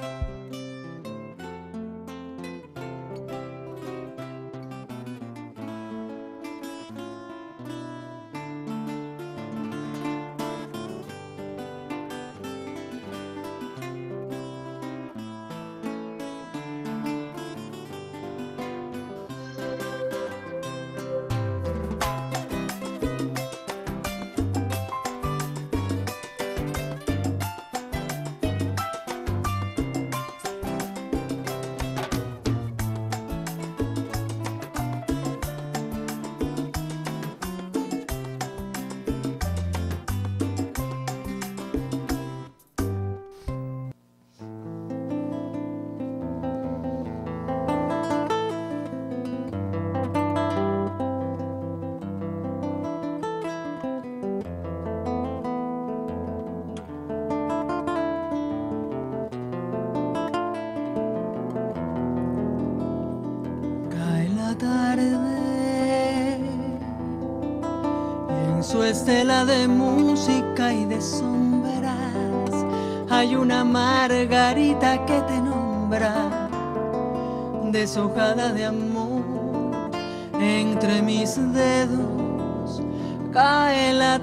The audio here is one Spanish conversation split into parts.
Su estela de música y de sombras hay una margarita que te nombra, deshojada de amor. Entre mis dedos cae la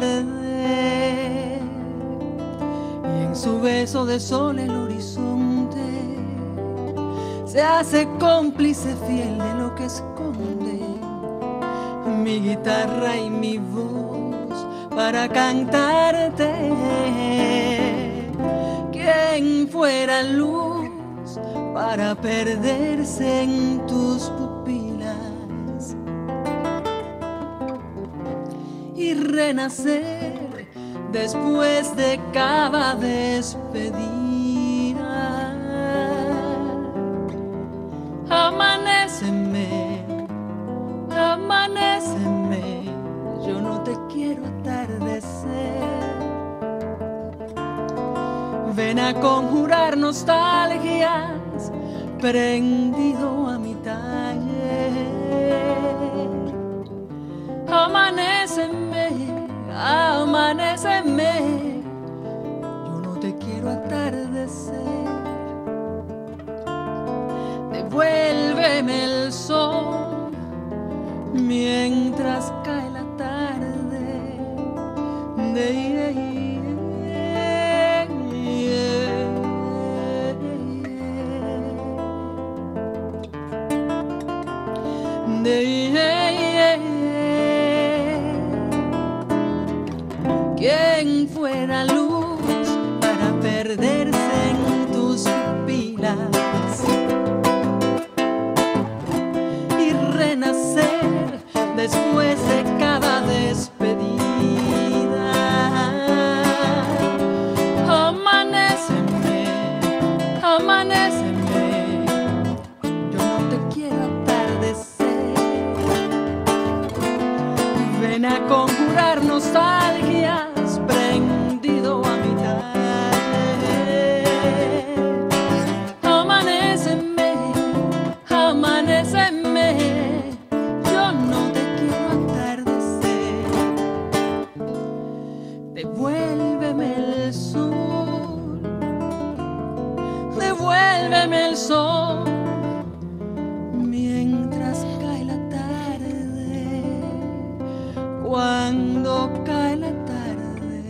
tarde y en su beso de sol el horizonte se hace cómplice fiel de lo que esconde mi guitarra y mi voz para cantarte. Quien fuera luz para perderse en tus pupilas y renacer después de cada despedida. Amanéceme, amanéceme, yo no te quiero atardecer. Ven a conjurar nostalgias, prendido a mi taller. Amanéceme, amanéceme, yo no te quiero atardecer. Devuélveme el sol mientras cae la tarde. Quien fuera luz para perderse en tus pupilas y renacer después de cada despedida. Amanéceme, amanéceme, yo no te quiero atardecer. Ven a conjurar nostalgias, prendido a mi taller. Amanéceme, amanéceme, yo no te quiero atardecer. Devuélveme el sol, devuélveme el sol mientras cae la tarde. Cuando cae la tarde,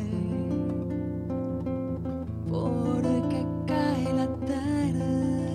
porque cae la tarde.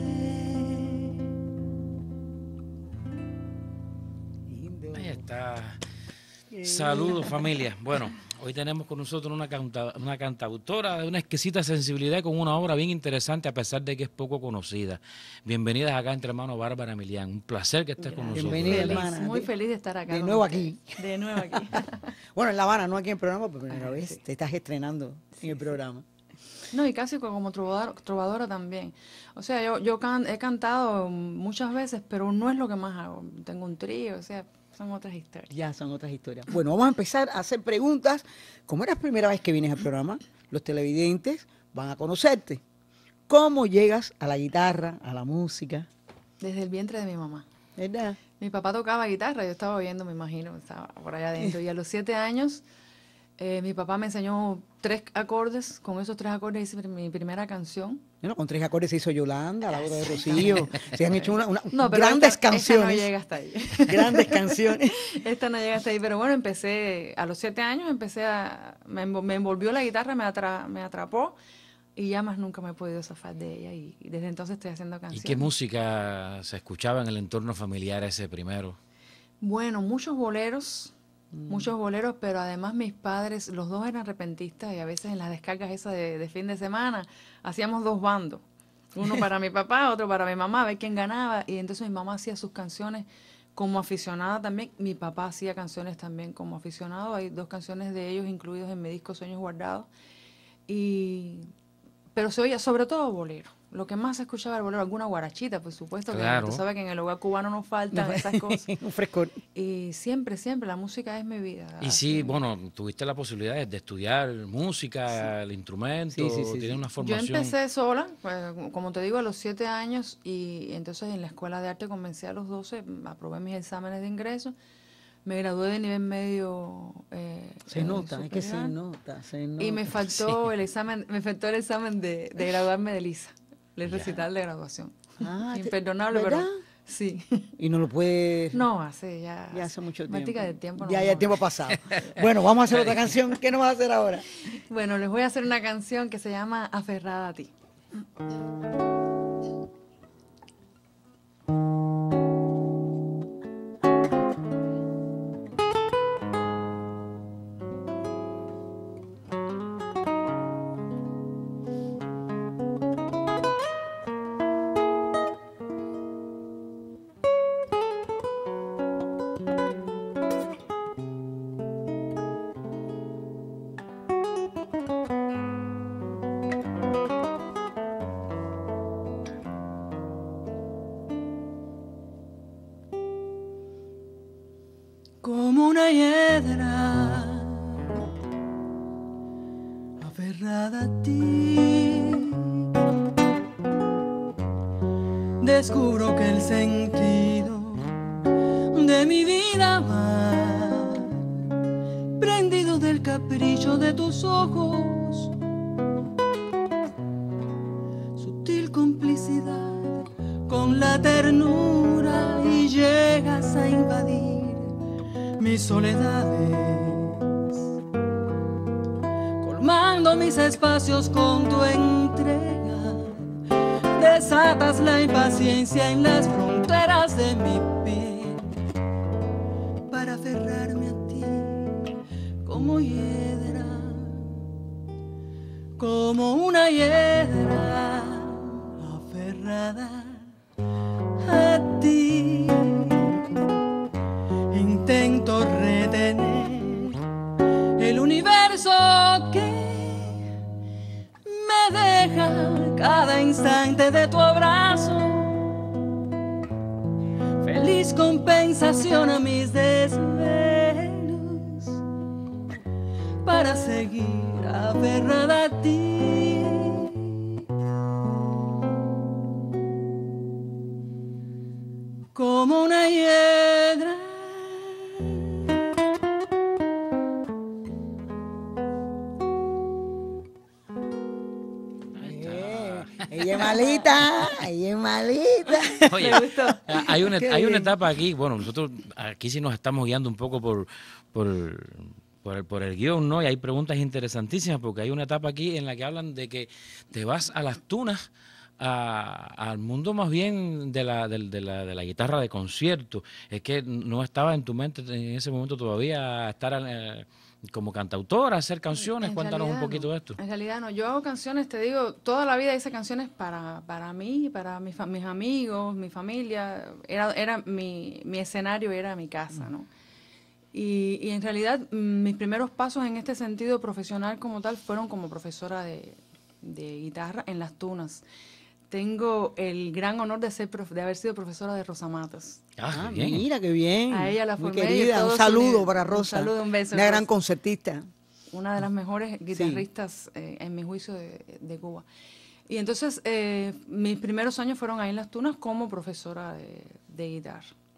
Ahí está. Saludos, familia. Bueno, hoy tenemos con nosotros una cantautora de una exquisita sensibilidad con una obra bien interesante, a pesar de que es poco conocida. Bienvenidas acá entre hermanos, Bárbara Emilián. Un placer que estés con nosotros. Bienvenida, hermana. Muy feliz de estar acá. De nuevo aquí. De nuevo aquí. Bueno, en La Habana, no aquí en el programa, por primera vez te estás estrenando en el programa. No, y casi como trovadora también. O sea, yo he cantado muchas veces, pero no es lo que más hago. Tengo un trío, o sea, son otras historias. Ya son otras historias. Bueno, vamos a empezar a hacer preguntas. Como es la primera vez que vienes al programa, los televidentes van a conocerte. ¿Cómo llegas a la guitarra, a la música? Desde el vientre de mi mamá. ¿Verdad? Mi papá tocaba guitarra, yo estaba oyendo, me imagino, estaba por allá adentro. Y a los 7 años Mi papá me enseñó 3 acordes, con esos 3 acordes hice mi primera canción. Bueno, con 3 acordes se hizo Yolanda, Laura de Rocío. Se han hecho No, pero grandes esta canciones. no llega hasta ahí. Grandes canciones. Esta no llega hasta ahí, pero bueno, empecé, a los 7 años me envolvió la guitarra, me atrapó y ya más nunca me he podido zafar de ella y desde entonces estoy haciendo ¿Y canciones. qué música se escuchaba en el entorno familiar ese primero? Bueno, muchos boleros, pero además mis padres, los dos eran repentistas y a veces en las descargas esas de fin de semana hacíamos 2 bandos. Uno para mi papá, otro para mi mamá, a ver quién ganaba. Y entonces mi mamá hacía sus canciones como aficionada también. Mi papá hacía canciones también como aficionado. Hay 2 canciones de ellos incluidos en mi disco Sueños Guardados. Pero se oía sobre todo bolero. Lo que más se escuchaba era bolero, alguna guarachita, por supuesto, Claro. que tú sabes que en el hogar cubano no faltan esas cosas. Un frescor. Y siempre, la música es mi vida. Y sí, bueno, tuviste la posibilidad de estudiar música, el instrumento, tienes una Yo formación. empecé sola, como te digo, a los 7 años y entonces en la escuela de arte comencé a los 12, aprobé mis exámenes de ingreso, me gradué de nivel medio Se nota, es que se superior, nota. y me faltó el examen, de graduarme de Lisa, el recital de graduación. Ah, Imperdonable, ¿verdad? pero sí. Y no lo puedes... No, hace ya hace mucho tiempo. práctica del tiempo. Ya el tiempo ha pasado. Bueno, vamos a hacer otra canción. ¿Qué nos vas a hacer ahora? Bueno, les voy a hacer una canción que se llama Aferrada a ti. Como una hiedra aferrada a ti, descubro que el sentido de mi vida va prendido del capricho de tus ojos, sutil complicidad con la ternura, y llegas a invadir mis soledades, colmando mis espacios con tu entrega. Desatas la impaciencia en las fronteras de mi piel para aferrarme a ti como hiedra, como una hiedra aferrada a ti. Intento retener el universo que me deja cada instante de tu abrazo, feliz compensación a mis desvelos, para seguir aferrada a ti. Como una hiedra. Ella es malita, ella es malita. Oye, Me gustó. hay una Qué bien. etapa aquí, bueno, nosotros aquí sí nos estamos guiando un poco por el guión, ¿no? Y hay preguntas interesantísimas, porque hay una etapa aquí en la que hablan de que te vas a las tunas, al mundo más bien de la guitarra de concierto. Es que no estaba en tu mente en ese momento todavía estar como cantautora, hacer canciones. En Cuéntanos un realidad poquito no. de esto. En realidad no, yo hago canciones, te digo, toda la vida hice canciones para mí, para mis amigos, mi familia. Era mi escenario, era mi casa, ¿no? Y en realidad mis primeros pasos en este sentido profesional como tal fueron como profesora de guitarra en las tunas. Tengo el gran honor de haber sido profesora de Rosa Matas. Ah, Qué bien. mira qué bien. A ella la Muy formé y querida. todo Un su saludo nivel. para Un Rosa. saludo, un beso, Una gran Rosa. concertista. Una de las mejores guitarristas en mi juicio de Cuba. Y entonces mis primeros años fueron ahí en las tunas como profesora de guitarra.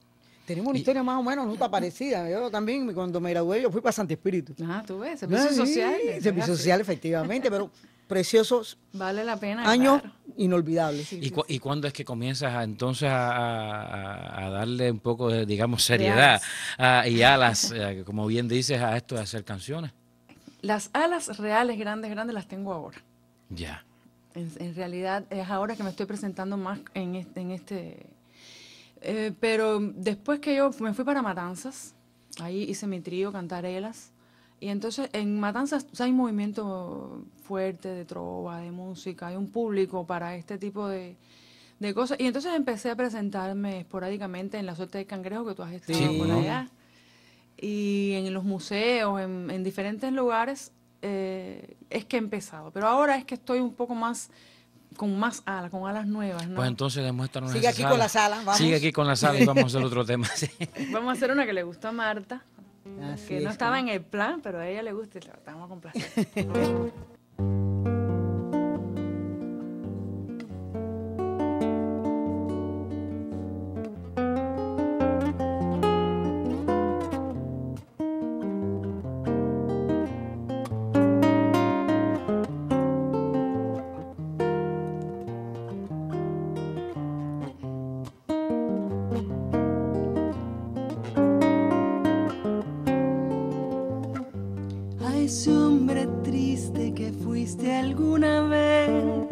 Tenemos una historia más o menos, no está parecida. Yo también, cuando me gradué, yo fui para Santo Espíritu. Ah, tú ves, servicio social. Servicio social, efectivamente, pero preciosos Vale la pena. años claro. inolvidables. ¿Y cuándo es que comienzas entonces a darle un poco de, digamos, seriedad y alas, como bien dices, a esto de hacer canciones? Las alas reales, grandes, las tengo ahora. Ya. En realidad es ahora que me estoy presentando más en este pero después que yo me fui para Matanzas, ahí hice mi trío, Cantarelas, y entonces en Matanzas hay un movimiento fuerte de trova, de música, hay un público para este tipo de cosas, y entonces empecé a presentarme esporádicamente en la Suerte de Cangrejo, que tú has estado por allá, y en los museos, en diferentes lugares, es que he empezado, pero ahora es que estoy un poco más con más alas, con alas nuevas, ¿no? Pues entonces demuéstranos Sigue aquí con las alas, vamos. Sigue aquí con las alas y vamos a hacer otro tema. Sí. Vamos a hacer una que le gustó a Marta, Así que no es, estaba en el plan, pero a ella le gusta y la vamos a complacer. A ese hombre triste que fuiste alguna vez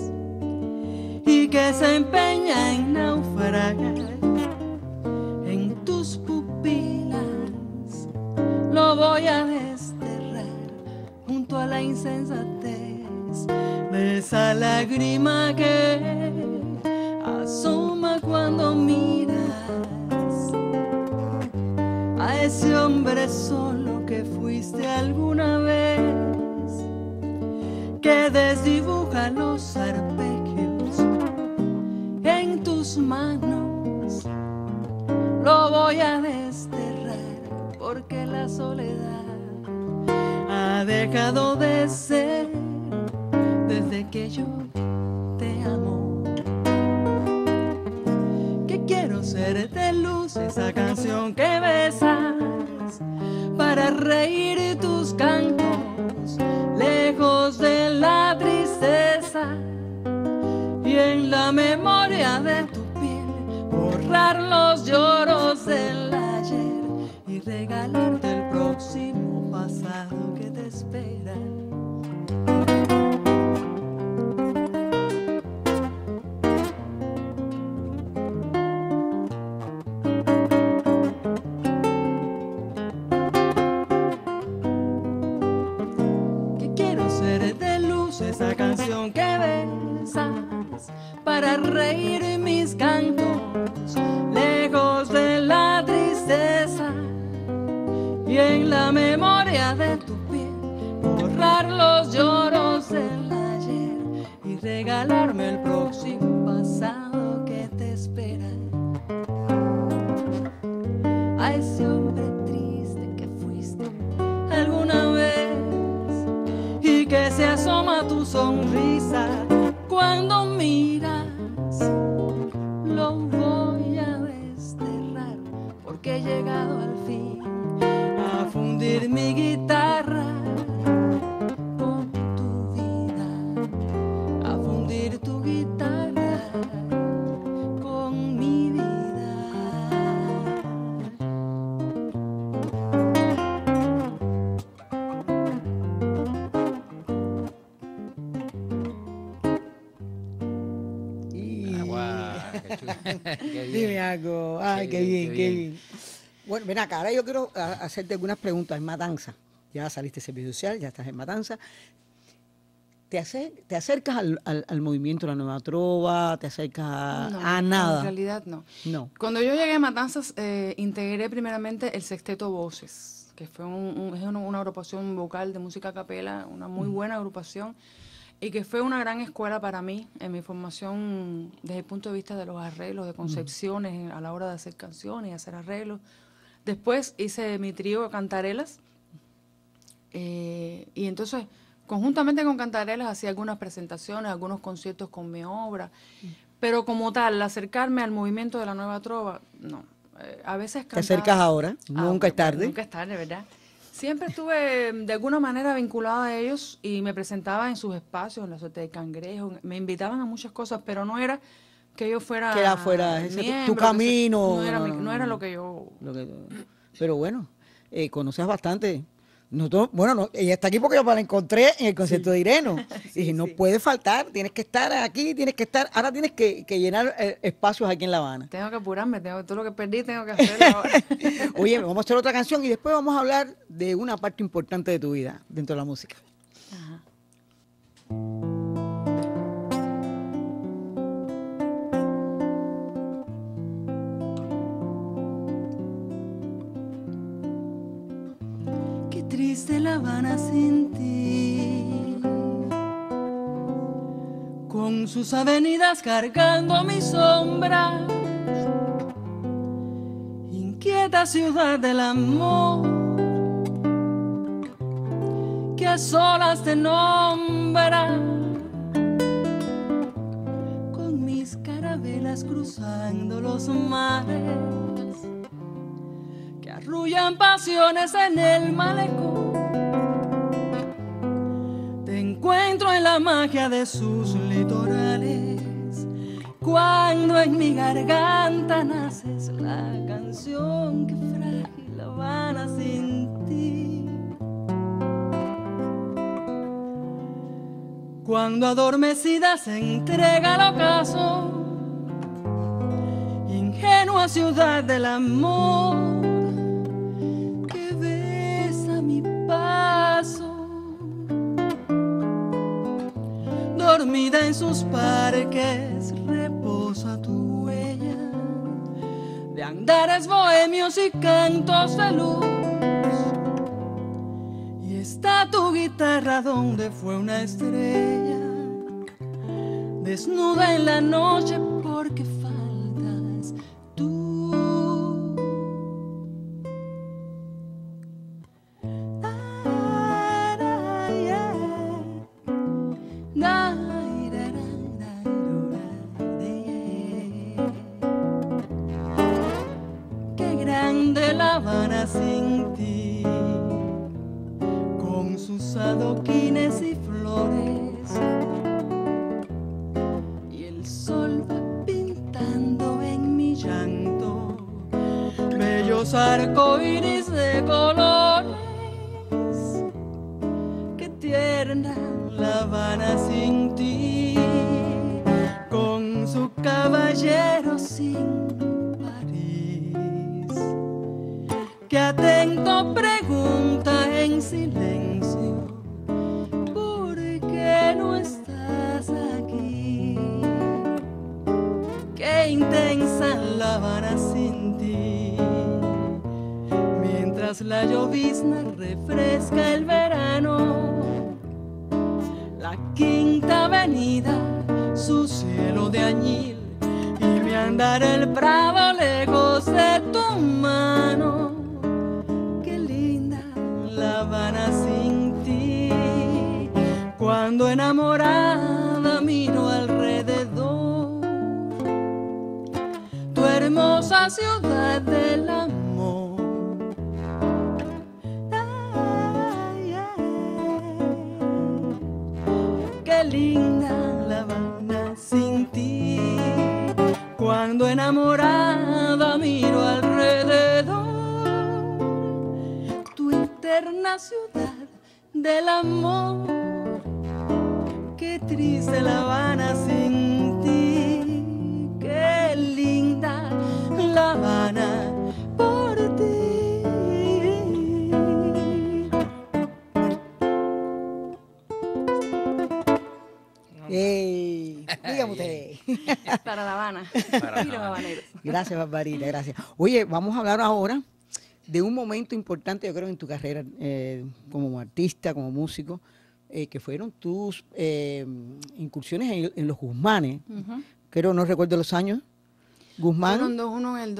y que se empeña en naufragar en tus pupilas, lo voy a desterrar junto a la insensatez de esa lágrima que asoma cuando miras a ese hombre solo que fuiste alguna vez, que desdibuja los arpegios en tus manos. Lo voy a desterrar porque la soledad ha dejado de ser desde que yo te amo. Que quiero ser de luz, esa canción que besas para reír tus cantos lejos de la tristeza, y en la memoria de tu piel borrar los lloros del ayer y regalarte el próximo pasado que te espera. Esa canción que besas para reír mis cantos lejos de la tristeza, y en la memoria de tu piel borrar los lloros del ayer y regalarme el próximo pasado que te espera. A ese hombre triste que fuiste alguna vez y que se asoma tu sonrisa cuando miras, lo voy a desterrar porque he llegado al fin a fundir mi guitarra con tu vida, a fundir tu guitarra con mi vida. Dime algo. Ay, qué bien, qué bien. Bueno, ven acá, ahora yo quiero hacerte algunas preguntas. En Matanza, ya saliste de servicio social, ya estás en Matanza. ¿Te acercas al movimiento de la nueva trova? ¿Te acercas a nada? En realidad no. No. Cuando yo llegué a Matanzas, integré primeramente el Sexteto Voces, que fue una agrupación vocal de música a capela, una muy buena agrupación, y que fue una gran escuela para mí en mi formación desde el punto de vista de los arreglos, de concepciones a la hora de hacer canciones y hacer arreglos. Después hice mi trío Cantarelas, y entonces conjuntamente con Cantarelas hacía algunas presentaciones, algunos conciertos con mi obra, pero como tal, acercarme al movimiento de la nueva trova, no. A veces Te acercas ahora, nunca es tarde. Nunca es tarde, ¿verdad? Siempre estuve de alguna manera vinculada a ellos y me presentaba en sus espacios, en la suerte de Cangrejo. Me invitaban a muchas cosas, pero no era que yo fuera Que era fuera ese miembro, tu camino. no era lo que yo... Pero bueno, conoces bastante. Nosotros, bueno, ella está aquí porque yo la encontré en el concierto de Ireno. Y dije, no puede faltar, tienes que estar aquí, ahora tienes que llenar espacios aquí en La Habana. Tengo que apurarme, todo lo que perdí tengo que hacerlo ahora. Oye, vamos a hacer otra canción y después vamos a hablar de una parte importante de tu vida dentro de la música. Ajá. Triste La Habana sin ti, con sus avenidas cargando mi sombra, inquieta ciudad del amor, que a solas te nombra, con mis carabelas cruzando los mares, arrullan pasiones en el malecón. Te encuentro en la magia de sus litorales, cuando en mi garganta naces la canción que frágil La Habana sin ti. Cuando adormecida se entrega al ocaso, ingenua ciudad del amor, dormida en sus parques reposa tu huella de andares bohemios y cantos de luz, y está tu guitarra donde fue una estrella, desnuda en la noche porque faltas tú. La Habana sin ti, con sus adoquines y flores, y el sol va pintando en mi llanto bellos arcoíris de colores. Qué tierna La Habana sin ti, con su caballero sin que atento pregunta en silencio, ¿por qué no estás aquí? Qué intensa La Habana sin ti, mientras la llovizna refresca el verano, la Quinta Avenida, su cielo de añil, y mi andar el prado lejos de tu mano. La Habana sin ti, cuando enamorada miro alrededor, tu hermosa ciudad del amor. Ay, ay, qué linda La Habana sin ti, cuando enamorada miro alrededor, eterna ciudad del amor. Qué triste La Habana sin ti, qué linda La Habana por ti. Dígame usted. Para La Habana. Para y los La Habana. habaneros. Gracias, Barbarita, gracias. Oye, vamos a hablar ahora de un momento importante, yo creo, en tu carrera como artista, como músico, que fueron tus incursiones en los Guzmanes. Creo, no recuerdo los años. Guzmán. Fueron dos, uno en el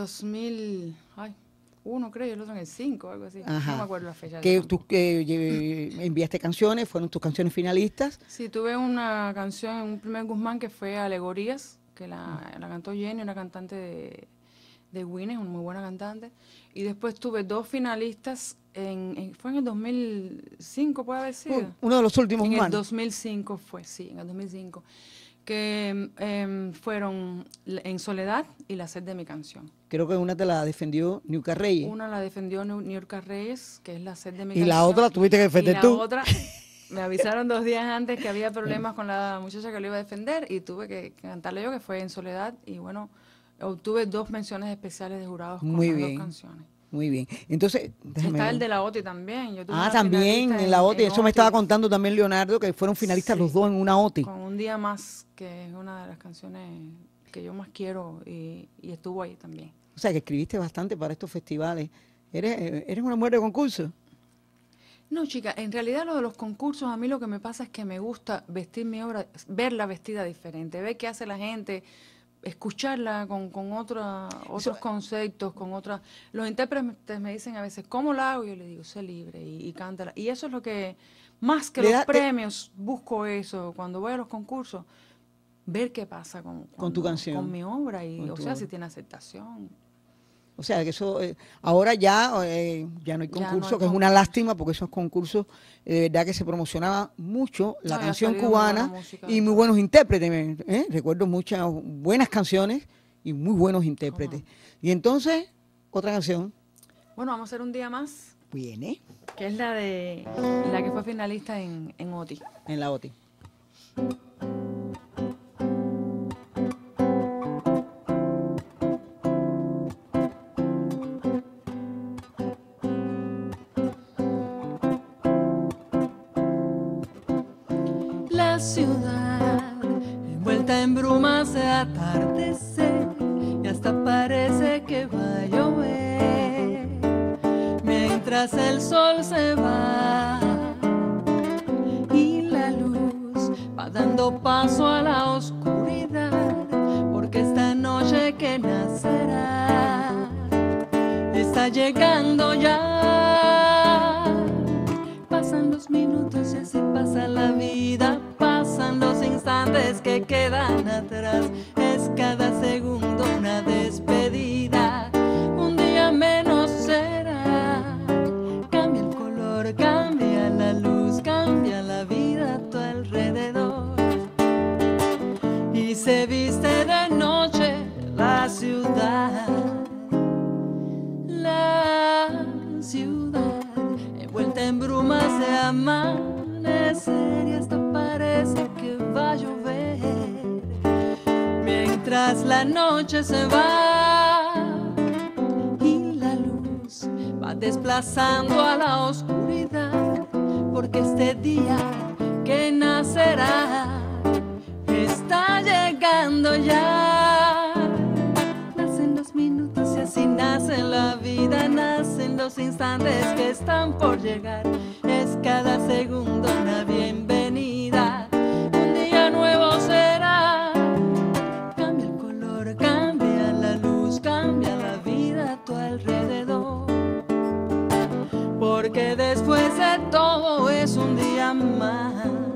2001 creo, y el otro en el 5, algo así. Ajá. No me acuerdo la fecha. Que tú enviaste canciones, fueron tus canciones finalistas. Sí, tuve una canción en un primer Guzmán que fue Alegorías, que la cantó Jenny, una cantante de Winnie, una muy buena cantante. Y después tuve 2 finalistas, fue en el 2005, puede haber sido. Uno de los últimos En el más. 2005 fue, sí, en el 2005. Que fueron En Soledad y La Sed de mi canción. Creo que una te la defendió Niurka Reyes. Una la defendió Niurka Reyes, que es La Sed de mi Y canción. la otra tuviste que defender y tú. La otra, me avisaron 2 días antes que había problemas con la muchacha que lo iba a defender y tuve que cantarle yo, que fue En Soledad. Y bueno, obtuve 2 menciones especiales de jurados con Muy las bien. 2 canciones. Muy bien. Entonces, déjame Está ver. el de la OTI también. Yo tuve una También finalista en la OTI. Eso me estaba OTI, contando también Leonardo, que fueron finalistas Sí. los dos en una OTI. Con Un Día Más, que es una de las canciones que yo más quiero y estuvo ahí también. O sea, que escribiste bastante para estos festivales. ¿Eres una mujer de concurso? No, chica, en realidad lo de los concursos, a mí lo que me pasa es que me gusta vestir mi obra, verla vestida diferente, ver qué hace la gente, escucharla con otros conceptos, con otras... Los intérpretes me dicen a veces, ¿cómo la hago? Yo le digo, sé libre y cántala. Y eso es lo que, más que los premios, busco eso. Cuando voy a los concursos, ver qué pasa con tu canción. Con mi obra, y Con o tu sea, obra. si tiene aceptación. O sea, que eso ahora ya no hay concurso, que es una lástima, porque esos concursos de verdad que se promocionaba mucho la No, ya canción salió muy buena cubana música y de muy todo. buenos intérpretes. Recuerdo muchas buenas canciones y muy buenos intérpretes. Y entonces, otra canción Bueno, vamos a hacer Un Día Más, viene que es la que fue finalista en OTI. en la OTI. La ciudad envuelta en brumas de atardecer y hasta parece que va a llover mientras el sol se va y la luz va dando paso a la oscuridad, porque esta noche que nacerá está llegando ya. Pasan los minutos y así pasa la vida, pasan los instantes que quedan atrás. Es cada segundo una despedida, un día menos será. Cambia el color, cambia la luz, cambia la vida a tu alrededor. Y se viste de noche la ciudad. La ciudad envuelta en brumas de amanecer y hasta parece que va a llover mientras la noche se va y la luz va desplazando a la oscuridad, porque este día que nacerá está llegando ya. Nacen los minutos y así nace la vida, nacen los instantes que están por llegar. Es cada segundo una bienvenida, un día nuevo será. Cambia el color, cambia la luz, cambia la vida a tu alrededor, porque después de todo es un día más.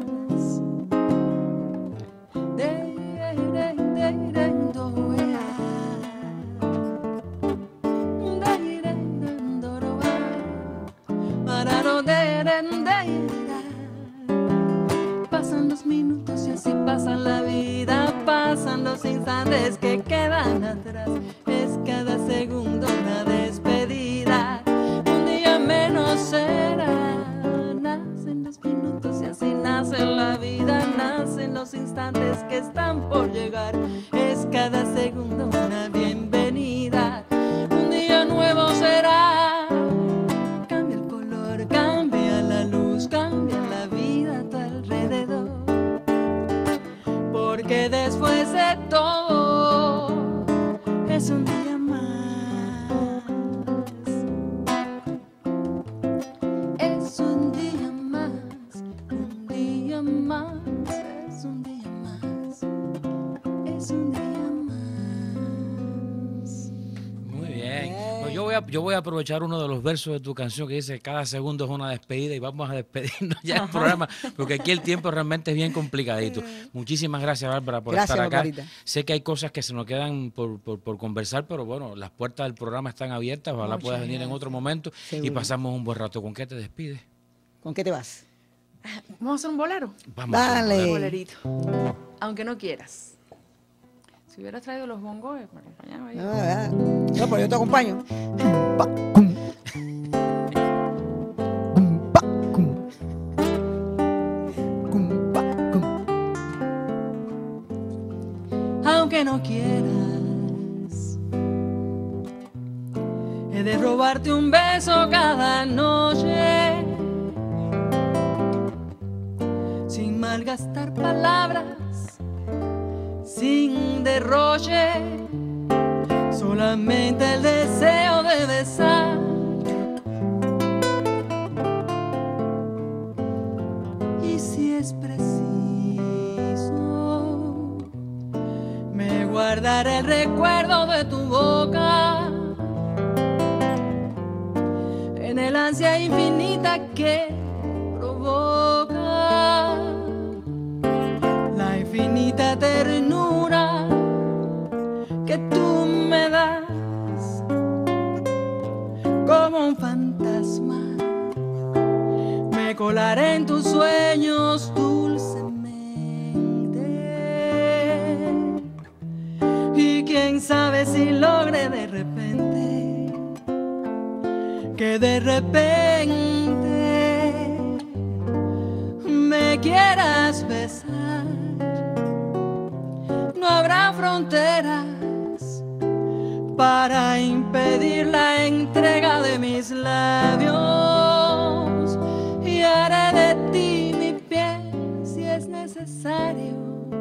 Pasan los minutos y así pasa la vida, pasan los instantes que quedan atrás. Es cada segundo una despedida, un día menos será. Nacen los minutos y así nace la vida, nacen los instantes que están por llegar. Es cada segundo una bienvenida, un día nuevo será. Cambia el color, cambia la luz, cambia la vida a tu alrededor, porque después de todo es un día más. Es un día más, un día más, es un día más. yo voy a aprovechar uno de los versos de tu canción que dice cada segundo es una despedida y vamos a despedirnos ya del programa porque aquí el tiempo realmente es bien complicadito. Muchísimas gracias, Bárbara, por estar acá. Barbarita. Sé que hay cosas que se nos quedan por conversar, pero bueno, las puertas del programa están abiertas. Ojalá Muchas puedas venir en gracias. otro momento y Seguro. pasamos un buen rato. ¿Con qué te despides? ¿Con qué te vas? Vamos a hacer un bolero. Vamos a hacer un Dale. bolero. Un bolerito. Aunque no quieras. Si hubieras traído los bongos, me acompañaba ahí. No, pero yo te acompaño. Pa, cum. Cum, pa, cum. Cum, pa, cum. Aunque no quieras, he de robarte un beso cada noche, sin malgastar palabras, sin derroche, solamente el deseo de besar. Y si es preciso, me guardaré el recuerdo de tu boca en el ansia infinita que provoca la infinita ternura que tú me das como un fantasma. Me colaré en tus sueños dulcemente y quién sabe si logre de repente que de repente me quieras besar. No habrá fronteras para impedir la entrega de mis labios y haré de ti mi piel si es necesario,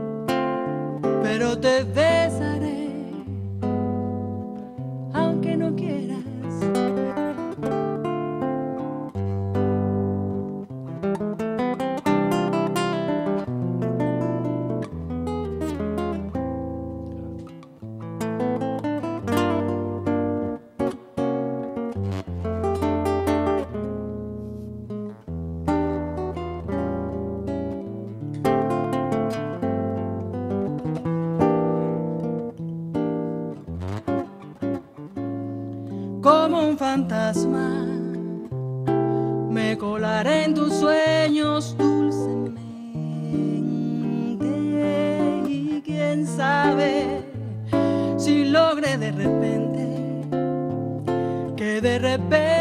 pero te besaré aunque no quieras. Como un fantasma, me colaré en tus sueños dulcemente y quién sabe si logre de repente que de repente